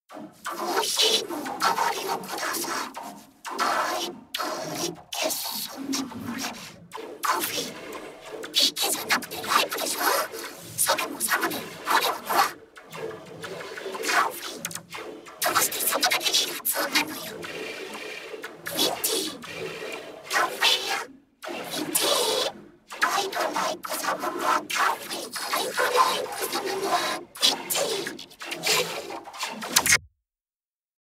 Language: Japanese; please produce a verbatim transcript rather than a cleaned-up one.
コーヒーのおかわりをください。はい、リケソンでこれ、コーヒー。ピケじゃなくてライブでしょ。それもサムで、これはほら。コーヒー。どうしてそこだけいい発音なのよ。グリーンティー。カフェや。グリーンティー。I don't like some more coffee. I don't like some more green tea.